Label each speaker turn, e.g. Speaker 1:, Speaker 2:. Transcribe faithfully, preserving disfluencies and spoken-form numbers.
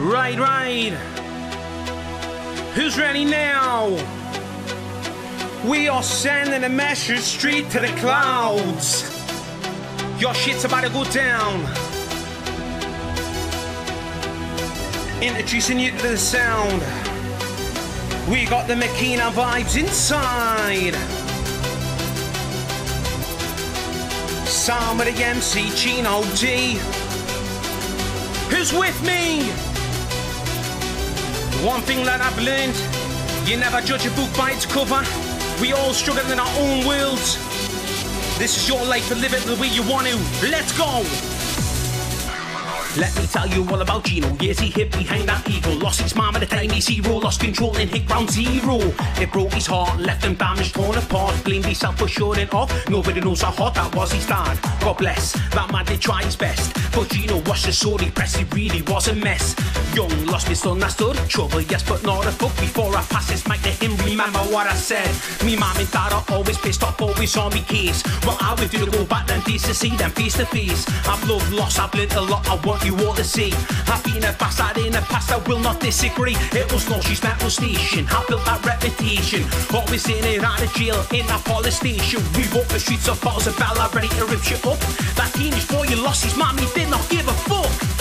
Speaker 1: Right, right. Who's ready now? We are sending a message straight to the clouds. Your shit's about to go down. Introducing you to the sound. We got the Makina vibes inside. Sound with the M C Genno D. Who's with me? One thing that I've learned, you never judge a book by its cover. We all struggle in our own worlds. This is your life, but live it the way you want to. Let's go! Let me tell you all about Genno. Years he hid behind that ego. Lost his mom at the time he's zero. Lost control and hit ground zero. It broke his heart, left him damaged, torn apart. Blamed himself for showing off. Nobody knows how hot that was his dad. God bless, that man did try his best. But Genno was just so depressed, he really was a mess. Young, lost, misunderstood. Trouble, yes, but not a fuck. Before I pass this mic to him, remember what I said. Me mom and dad are always pissed off, always on me case. What I would do to go back then, face to see them face to face. I've loved, lost, I've learned a lot, I want you all to see. I've been a bastard in the past, I will not disagree. It was no, she's mental station. I built that reputation. Always in and out of jail, in that police station. We walk the streets of Falls of Bella, ready to rip shit up. That teenage boy, you lost his mom, he did not give a fuck.